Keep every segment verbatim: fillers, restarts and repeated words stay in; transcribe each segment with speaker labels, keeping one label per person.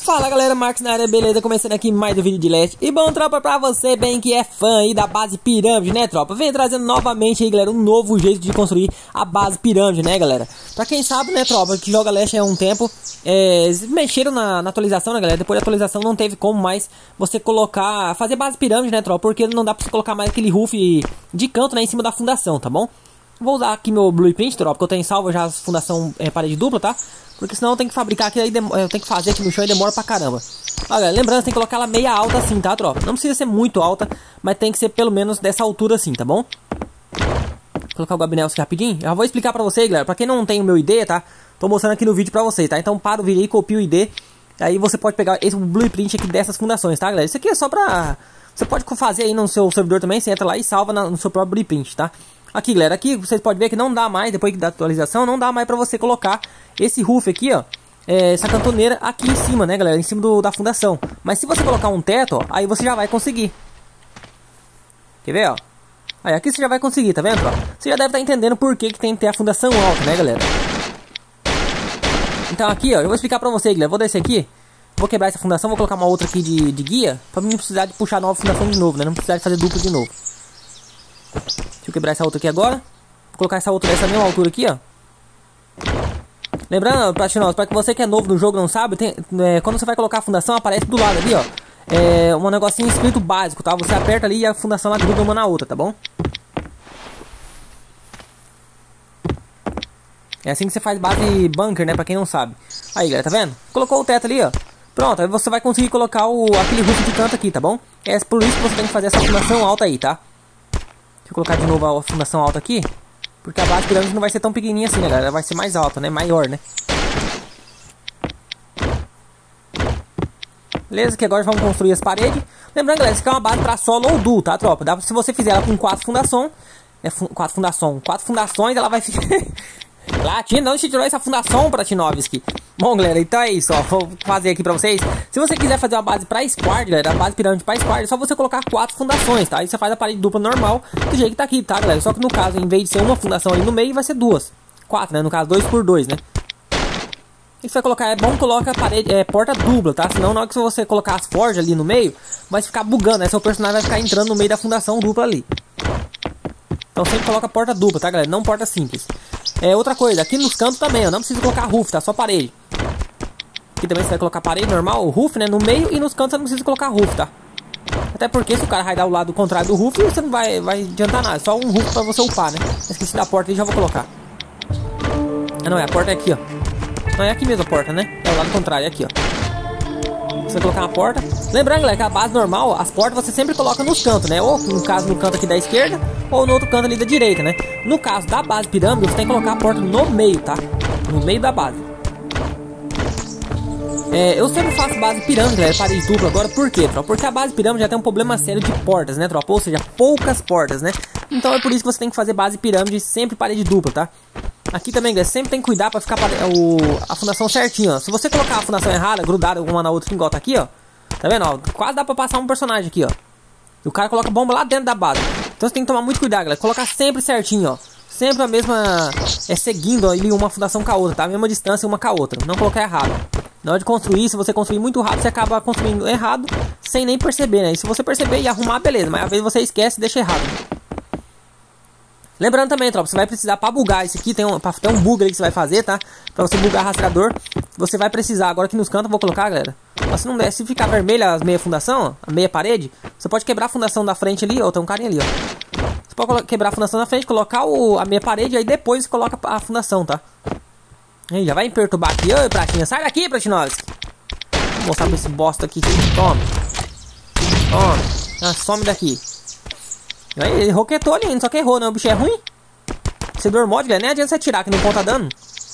Speaker 1: Fala galera, Marcos na área, beleza? Começando aqui mais um vídeo de Leste. E bom, tropa, pra você bem que é fã aí da base pirâmide, né, tropa? Vem trazendo novamente aí, galera, um novo jeito de construir a base pirâmide, né, galera? Pra quem sabe, né, tropa, que joga Leste há um tempo, é, eles mexeram na, na atualização, né, galera? Depois da atualização não teve como mais você colocar, fazer base pirâmide, né, tropa? Porque não dá pra você colocar mais aquele roof de canto, né, em cima da fundação, tá bom? Vou usar aqui meu blueprint, tropa, porque eu tenho salvo já a fundação é, parede dupla, tá? Porque senão eu tenho que fabricar aqui, aí eu tenho que fazer aqui no chão e demora pra caramba. Olha, lembrando, tem que colocar ela meia alta assim, tá, tropa? Não precisa ser muito alta, mas tem que ser pelo menos dessa altura assim, tá bom? Vou colocar o gabinete aqui rapidinho. Eu vou explicar pra vocês, galera. Pra quem não tem o meu I D, tá? Tô mostrando aqui no vídeo pra vocês, tá? Então para o vídeo aí, copia o I D. Aí você pode pegar esse blueprint aqui dessas fundações, tá, galera? Isso aqui é só pra... Você pode fazer aí no seu servidor também. Você entra lá e salva no seu próprio blueprint, tá? Aqui, galera, aqui vocês podem ver que não dá mais, depois da atualização, não dá mais pra você colocar esse roof aqui, ó, é, essa cantoneira aqui em cima, né, galera, em cima do, da fundação. Mas se você colocar um teto, ó, aí você já vai conseguir. Quer ver, ó? Aí aqui você já vai conseguir, tá vendo, ó? Você já deve estar entendendo por que que tem que ter a fundação alta, né, galera? Então aqui, ó, eu vou explicar pra vocês, galera, vou descer aqui, vou quebrar essa fundação, vou colocar uma outra aqui de, de guia, pra não precisar de puxar a nova fundação de novo, né, não precisar de fazer duplo de novo. Deixa eu quebrar essa outra aqui agora. Vou colocar essa outra dessa mesma altura aqui, ó. Lembrando, Platinosos, para que você que é novo no jogo não sabe, tem, é, quando você vai colocar a fundação, aparece do lado ali, ó, é, um negocinho escrito básico, tá? Você aperta ali e a fundação ela gruda uma na outra, tá bom? É assim que você faz base bunker, né? Pra quem não sabe. Aí, galera, tá vendo? Colocou o teto ali, ó. Pronto, aí você vai conseguir colocar o, aquele roof de canto aqui, tá bom? É por isso que você tem que fazer essa fundação alta aí, tá? Deixa eu colocar de novo a fundação alta aqui. Porque a base pirâmide não vai ser tão pequenininha assim, né, galera? Ela vai ser mais alta, né? Maior, né? Beleza, que agora vamos construir as paredes. Lembrando, galera, isso aqui é uma base para solo ou duo, tá, tropa? Dá, se você fizer ela com quatro fundações... É, fun, quatro fundações... Quatro fundações, ela vai ficar... Platina, onde tirou essa fundação, Platinovski? Bom, galera, então é isso, ó. Vou fazer aqui pra vocês. Se você quiser fazer uma base pra squad, galera, a base pirâmide pra squad, é só você colocar quatro fundações, tá? Aí você faz a parede dupla normal, do jeito que tá aqui, tá, galera? Só que no caso, em vez de ser uma fundação ali no meio, vai ser duas. Quatro, né? No caso, dois por dois, né? O que você vai colocar? É bom colocar a parede, é, porta dupla, tá? Senão, na hora que você colocar as forjas ali no meio, vai ficar bugando, né? Seu personagem vai ficar entrando no meio da fundação dupla ali. Então sempre coloca porta dupla, tá, galera? Não porta simples. É, outra coisa, aqui nos cantos também, ó, não precisa colocar roof, tá? Só parede. Aqui também você vai colocar parede normal, o roof, né? No meio, e nos cantos você não precisa colocar roof, tá? Até porque se o cara vai dar o lado contrário do roof, você não vai, vai adiantar nada. Só um roof pra você upar, né? Esqueci da porta e já vou colocar. Ah, não, é a porta é aqui, ó. Não, é aqui mesmo a porta, né? É o lado contrário, é aqui, ó. Você vai colocar uma porta. Lembrando, galera, que a base normal, as portas você sempre coloca nos cantos, né? Ou no caso no canto aqui da esquerda, ou no outro canto ali da direita, né? No caso da base pirâmide, você tem que colocar a porta no meio, tá? No meio da base. É, eu sempre faço base pirâmide, galera, parede dupla agora, por quê, tropa? Porque a base pirâmide já tem um problema sério de portas, né, tropa? Ou seja, poucas portas, né? Então é por isso que você tem que fazer base pirâmide sempre parede dupla, tá? Aqui também, galera, sempre tem que cuidar pra ficar o, a fundação certinho, ó. Se você colocar a fundação errada, grudada uma na outra, igual tá aqui, ó. Tá vendo, ó? Quase dá pra passar um personagem aqui, ó. E o cara coloca bomba lá dentro da base. Então você tem que tomar muito cuidado, galera. Colocar sempre certinho, ó. Sempre a mesma... É seguindo ó, uma fundação com a outra, tá? A mesma distância uma com a outra. Não colocar errado. Na hora de construir, se você construir muito rápido, você acaba construindo errado sem nem perceber, né? E se você perceber e arrumar, beleza. Mas às vezes você esquece e deixa errado. Lembrando também, tropa, você vai precisar pra bugar isso aqui, tem um, pra, tem um bug ali que você vai fazer, tá? Pra você bugar rastreador, você vai precisar, agora aqui nos cantos eu vou colocar, galera. Mas se não der, se ficar vermelha as meia fundação, ó, a meia parede, você pode quebrar a fundação da frente ali, ó, tem um carinha ali, ó. Você pode quebrar a fundação da frente, colocar o, a meia parede, aí depois você coloca a fundação, tá? Aí, já vai me perturbar aqui, ô Pratinha, sai daqui, Platinovski. Vou mostrar pra esse bosta aqui, toma. Toma, ah, some daqui. Aí, ele roquetou ali, só que errou, né? O bicho é ruim. Você dor mod, galera, nem adianta você atirar, que não conta dano.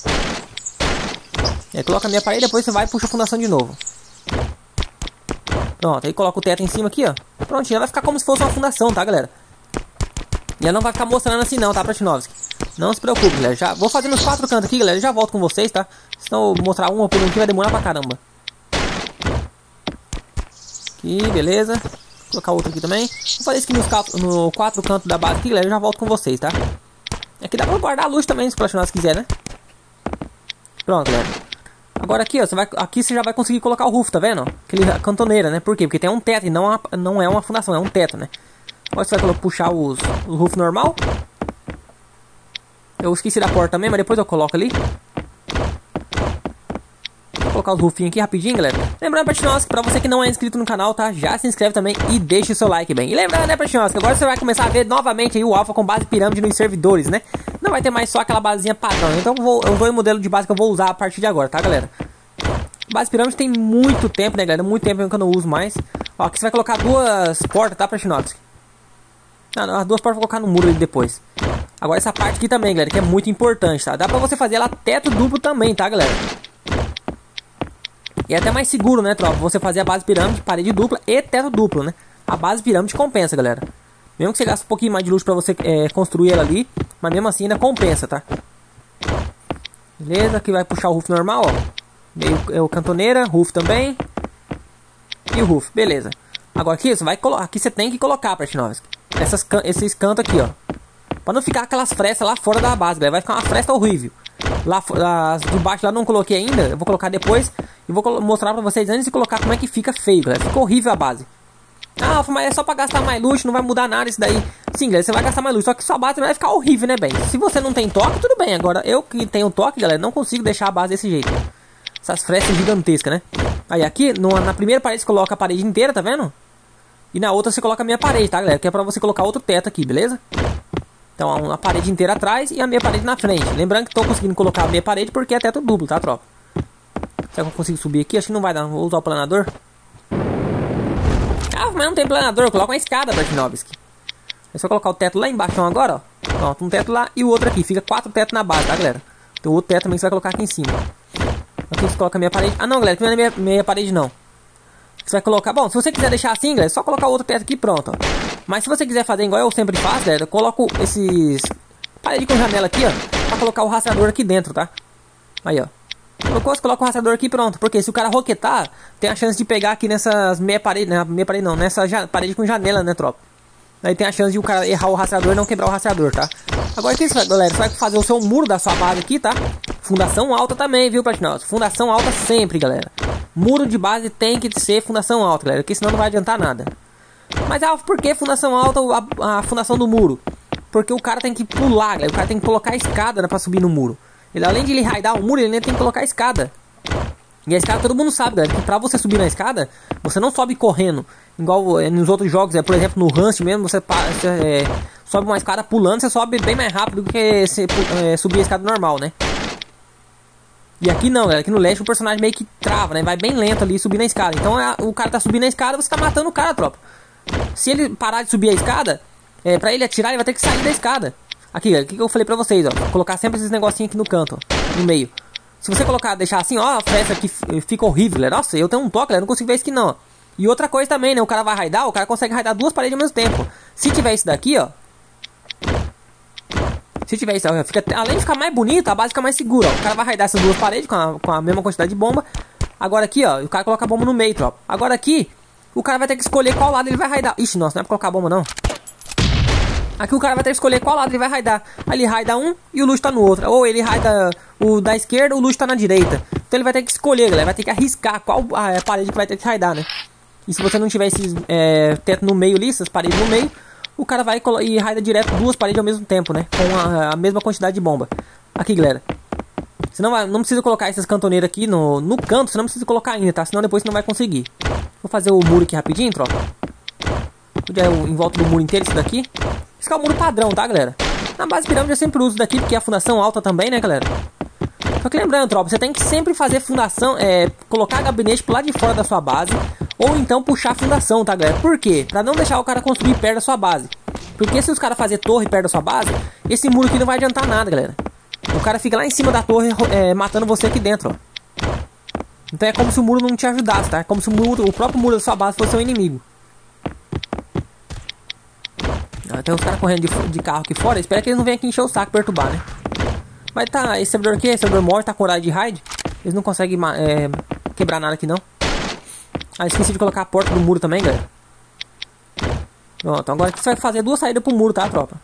Speaker 1: Aí coloca a minha parede, depois você vai e puxa a fundação de novo. Pronto, aí coloca o teto em cima aqui, ó. Prontinho, vai ficar como se fosse uma fundação, tá, galera? E ela não vai ficar mostrando assim não, tá, Platinovski? Não se preocupe, galera. Já vou fazer nos quatro cantos aqui, galera. Já volto com vocês, tá? Senão eu mostrar uma por um aqui vai demorar pra caramba. Aqui, beleza. Vou colocar outro aqui também. Vou fazer isso aqui nos no quatro cantos da base aqui, galera. Eu já volto com vocês, tá? Aqui dá pra guardar a luz também, se o Platinovski quiser, né? Pronto, galera. Agora aqui, ó, você vai, aqui você já vai conseguir colocar o roof, tá vendo? Aquele a cantoneira, né? Por quê? Porque tem um teto e não, uma, não é uma fundação, é um teto, né? Agora você vai puxar os, o roof normal. Eu esqueci da porta também, mas depois eu coloco ali. Vou colocar os roofinhos aqui rapidinho, galera. Lembrando, Patinosky, pra você que não é inscrito no canal, tá? Já se inscreve também e deixa o seu like, bem. E lembrando, né, Patinosky, agora você vai começar a ver novamente aí o Alpha com base pirâmide nos servidores, né? Não vai ter mais só aquela basezinha padrão. Então eu vou, eu vou em modelo de base que eu vou usar a partir de agora, tá, galera? Base pirâmide tem muito tempo, né, galera? Muito tempo que eu não uso mais. Ó, aqui você vai colocar duas portas, tá, Patinosky? Não, não, as duas portas eu vou colocar no muro ali depois. Agora essa parte aqui também, galera, que é muito importante, tá? Dá pra você fazer ela teto duplo também, tá, galera? E é até mais seguro, né, tropa? Você fazer a base pirâmide, parede dupla e teto duplo, né? A base pirâmide compensa, galera. Mesmo que você gaste um pouquinho mais de luxo pra você é, construir ela ali, mas mesmo assim ainda compensa, tá? Beleza, aqui vai puxar o roof normal, ó. Meio é o cantoneira, roof também. E o roof, beleza. Agora aqui você vai colocar, aqui você tem que colocar, Patinosky, essas esses cantos aqui, ó. Pra não ficar aquelas frestas lá fora da base, galera. Vai ficar uma fresta horrível. Lá, as de baixo lá não coloquei ainda. Eu vou colocar depois. E vou mostrar pra vocês antes de colocar como é que fica feio, galera. Fica horrível a base. Ah, mas é só pra gastar mais luxo, não vai mudar nada isso daí. Sim, galera, você vai gastar mais luxo. Só que sua base vai ficar horrível, né, bem? Se você não tem toque, tudo bem. Agora, eu que tenho toque, galera, não consigo deixar a base desse jeito. Essas frestas gigantescas, né? Aí aqui, no, na primeira parede você coloca a parede inteira, tá vendo? E na outra você coloca a minha parede, tá, galera? Que é pra você colocar outro teto aqui, beleza? Então, a parede inteira atrás e a meia parede na frente. Lembrando que tô conseguindo colocar a meia parede porque é teto duplo, tá, tropa? Será que eu consigo subir aqui? Acho que não vai dar. Vou usar o planador. Ah, mas não tem planador. Coloca uma escada, Patinovski. É só colocar o teto lá embaixo agora, ó. Pronto, um teto lá e o outro aqui. Fica quatro tetos na base, tá, galera? Tem outro teto também que você vai colocar aqui em cima. Aqui você coloca a meia parede. Ah, não, galera. Aqui não é meia, meia parede, não. Você vai colocar... Bom, se você quiser deixar assim, galera, é só colocar outro teto aqui pronto, ó. Mas se você quiser fazer igual eu sempre faço, galera, eu coloco esses... parede com janela aqui, ó. Pra colocar o rastreador aqui dentro, tá? Aí, ó. Colocou, você coloca o rastreador aqui pronto. Porque se o cara roquetar, tem a chance de pegar aqui nessas meia parede... Né? Meia parede não, nessa ja... parede com janela, né, tropa? Aí tem a chance de o cara errar o rastreador e não quebrar o rastreador, tá? Agora, o que você, galera? Você vai fazer o seu muro da sua base aqui, tá? Fundação alta também, viu, Patinovski? Fundação alta sempre, galera. Muro de base tem que ser fundação alta, galera. Porque senão não vai adiantar nada. Mas, ah, por que fundação alta, a, a fundação do muro? Porque o cara tem que pular, galera. O cara tem que colocar a escada, né, pra subir no muro. Ele, além de ele raidar o muro, ele ainda tem que colocar a escada. E a escada todo mundo sabe, galera, que pra você subir na escada, você não sobe correndo. Igual é, nos outros jogos, é, por exemplo, no Rust mesmo, você, você é, sobe uma escada pulando, você sobe bem mais rápido do que você, é, subir a escada normal, né? E aqui não, galera, aqui no Leste o personagem meio que trava, né? Vai bem lento ali, subir na escada. Então é, o cara tá subindo a escada, você tá matando o cara, tropa. Se ele parar de subir a escada, é, pra ele atirar, ele vai ter que sair da escada. Aqui, galera, o que eu falei pra vocês, ó. Colocar sempre esses negocinhos aqui no canto, ó, no meio. Se você colocar, deixar assim, ó, a fresta aqui fica horrível, galera. Nossa, eu tenho um toque, galera, não consigo ver isso aqui não, ó. E outra coisa também, né, o cara vai raidar, o cara consegue raidar duas paredes ao mesmo tempo. Se tiver isso daqui, ó. Se tiver isso, ó, fica, além de ficar mais bonito, a base fica mais segura, ó. O cara vai raidar essas duas paredes com a, com a mesma quantidade de bomba. Agora aqui, ó, o cara coloca a bomba no meio, tropa. Agora aqui, o cara vai ter que escolher qual lado ele vai raidar. Ixi, nossa, não é pra colocar a bomba, não. Aqui o cara vai ter que escolher qual lado ele vai raidar. Aí ele raida um e o luxo tá no outro. Ou ele raida o da esquerda, o luxo tá na direita. Então ele vai ter que escolher, galera. Vai ter que arriscar qual a parede que vai ter que raidar, né? E se você não tiver esses é, teto no meio ali, essas paredes no meio, o cara vai e raida direto duas paredes ao mesmo tempo, né? Com a, a mesma quantidade de bomba. Aqui, galera. Você não, vai, não precisa colocar essas cantoneiras aqui no, no canto, você não precisa colocar ainda, tá? Senão depois você não vai conseguir. Vou fazer o muro aqui rapidinho, tropa. É em volta do muro inteiro, isso daqui. Esse é o muro padrão, tá, galera? Na base pirâmide eu sempre uso daqui, porque é a fundação alta também, né, galera? Só que lembrando, tropa, você tem que sempre fazer fundação, é, colocar gabinete pro lado de fora da sua base, ou então puxar a fundação, tá, galera? Por quê? Pra não deixar o cara construir perto da sua base. Porque se os caras fazerem torre perto da sua base, esse muro aqui não vai adiantar nada, galera. O cara fica lá em cima da torre, é, matando você aqui dentro, ó. Então é como se o muro não te ajudasse, tá? É como se o, muro, o próprio muro da sua base fosse seu inimigo. Tem uns caras correndo de, de carro aqui fora. Espero que eles não venham aqui encher o saco, perturbar, né? Mas tá, esse servidor aqui, esse servidor morto, tá com horário de raid. Eles não conseguem é, quebrar nada aqui, não. Ah, esqueci de colocar a porta do muro também, galera. Pronto, agora aqui você vai fazer duas saídas pro muro, tá, tropa?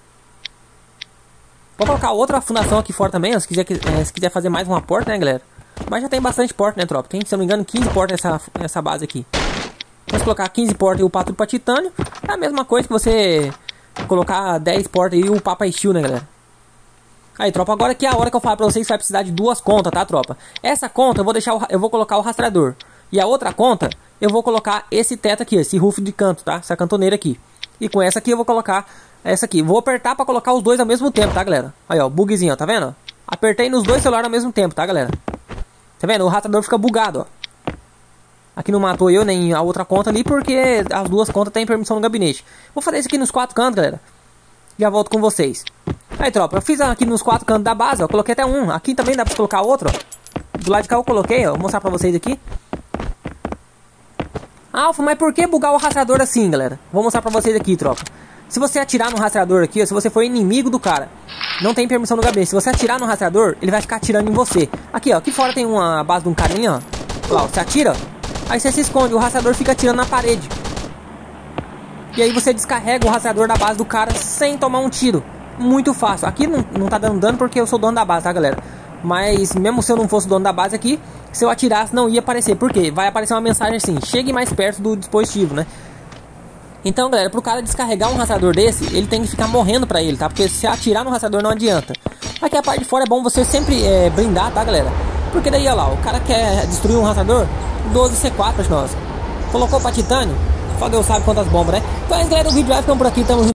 Speaker 1: Vou colocar outra fundação aqui fora também, ó, se quiser, é, se quiser fazer mais uma porta, né, galera? Mas já tem bastante porta, né, tropa? Tem, se eu não me engano, quinze portas nessa, nessa base aqui. Vamos colocar quinze portas e upar tudo pra titânio. É a mesma coisa que você colocar dez portas e upar pra steel, né, galera? Aí, tropa, agora que é a hora que eu falo pra vocês que vai precisar de duas contas, tá, tropa? Essa conta eu vou deixar, o, eu vou colocar o rastreador. E a outra conta, eu vou colocar esse teto aqui, esse roof de canto, tá? Essa cantoneira aqui. E com essa aqui eu vou colocar essa aqui. Vou apertar pra colocar os dois ao mesmo tempo, tá, galera? Aí, ó, bugzinho, ó, tá vendo? Apertei nos dois celulares ao mesmo tempo, tá, galera? Tá vendo? O rastreador fica bugado, ó. Aqui não matou eu nem a outra conta ali, porque as duas contas têm permissão no gabinete. Vou fazer isso aqui nos quatro cantos, galera. Já volto com vocês. Aí, tropa, eu fiz aqui nos quatro cantos da base, ó. Coloquei até um. Aqui também dá pra colocar outro, ó. Do lado de cá eu coloquei, ó. Vou mostrar pra vocês aqui. Alfa, mas por que bugar o rastreador assim, galera? Vou mostrar pra vocês aqui, tropa. Se você atirar no rastreador aqui, ó, se você for inimigo do cara, não tem permissão no gabinete. Se você atirar no rastreador, ele vai ficar atirando em você. Aqui, ó, aqui fora tem uma base de um carinha, ó. Lá, ó, você atira, ó. Aí você se esconde, o rastreador fica atirando na parede. E aí você descarrega o rastreador da base do cara sem tomar um tiro. Muito fácil. Aqui não, não tá dando dano porque eu sou dono da base, tá, galera? Mas mesmo se eu não fosse dono da base aqui, se eu atirasse não ia aparecer. Por quê? Vai aparecer uma mensagem assim: chegue mais perto do dispositivo, né? Então, galera, pro cara descarregar um rastreador desse, ele tem que ficar morrendo pra ele, tá? Porque se atirar no rastreador não adianta. Aqui a parte de fora é bom você sempre é, blindar, tá, galera? Porque daí, olha lá, o cara quer destruir um rastreador, doze C quatro pra nós. Colocou pra titânio, só Deus sabe quantas bombas, né? Então é isso, galera, o vídeo vai ficando por aqui, tamo junto.